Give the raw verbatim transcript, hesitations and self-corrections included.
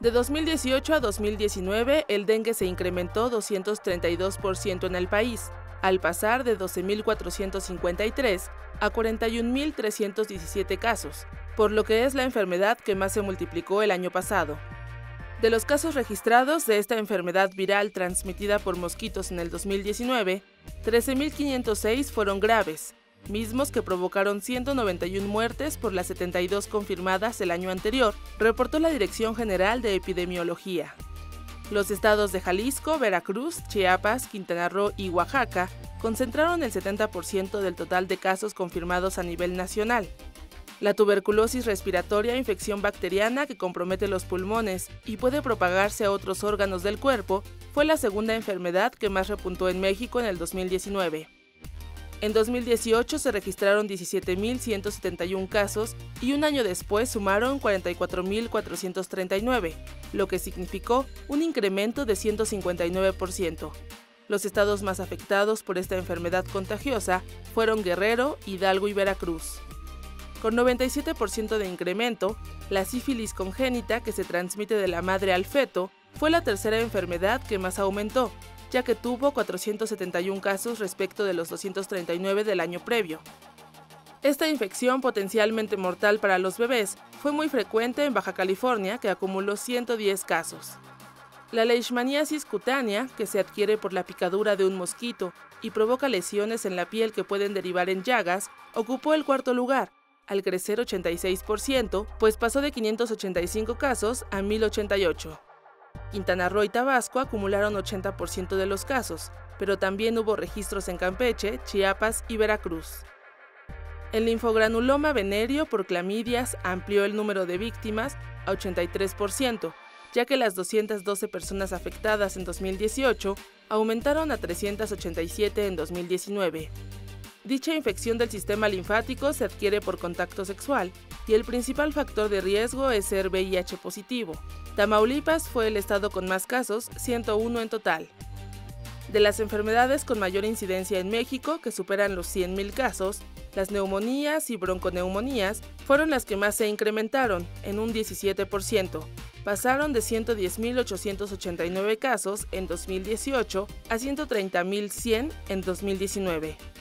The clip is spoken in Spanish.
De dos mil dieciocho a dos mil diecinueve, el dengue se incrementó doscientos treinta y dos por ciento en el país, al pasar de doce mil cuatrocientos cincuenta y tres a cuarenta y un mil trescientos diecisiete casos, por lo que es la enfermedad que más se multiplicó el año pasado. De los casos registrados de esta enfermedad viral transmitida por mosquitos en el dos mil diecinueve, trece mil quinientos seis fueron graves, mismos que provocaron ciento noventa y una muertes por las setenta y dos confirmadas el año anterior, reportó la Dirección General de Epidemiología. Los estados de Jalisco, Veracruz, Chiapas, Quintana Roo y Oaxaca concentraron el setenta por ciento del total de casos confirmados a nivel nacional. La tuberculosis respiratoria, infección bacteriana que compromete los pulmones y puede propagarse a otros órganos del cuerpo, fue la segunda enfermedad que más repuntó en México en el dos mil diecinueve. En dos mil dieciocho se registraron diecisiete mil ciento setenta y uno casos y un año después sumaron cuarenta y cuatro mil cuatrocientos treinta y nueve, lo que significó un incremento de ciento cincuenta y nueve por ciento. Los estados más afectados por esta enfermedad contagiosa fueron Guerrero, Hidalgo y Veracruz. Con noventa y siete por ciento de incremento, la sífilis congénita, que se transmite de la madre al feto, fue la tercera enfermedad que más aumentó, ya que tuvo cuatrocientos setenta y uno casos respecto de los doscientos treinta y nueve del año previo. Esta infección potencialmente mortal para los bebés fue muy frecuente en Baja California, que acumuló ciento diez casos. La leishmaniasis cutánea, que se adquiere por la picadura de un mosquito y provoca lesiones en la piel que pueden derivar en llagas, ocupó el cuarto lugar, al crecer ochenta y seis por ciento, pues pasó de quinientos ochenta y cinco casos a mil ochenta y ocho. Quintana Roo y Tabasco acumularon ochenta por ciento de los casos, pero también hubo registros en Campeche, Chiapas y Veracruz. El linfogranuloma venéreo por clamidias amplió el número de víctimas a ochenta y tres por ciento, ya que las doscientas doce personas afectadas en dos mil dieciocho aumentaron a trescientas ochenta y siete en dos mil diecinueve. Dicha infección del sistema linfático se adquiere por contacto sexual y el principal factor de riesgo es ser V I H positivo. Tamaulipas fue el estado con más casos, ciento uno en total. De las enfermedades con mayor incidencia en México, que superan los cien mil casos, las neumonías y bronconeumonías fueron las que más se incrementaron, en un diecisiete por ciento. Pasaron de ciento diez mil ochocientos ochenta y nueve casos en dos mil dieciocho a ciento treinta mil cien en dos mil diecinueve.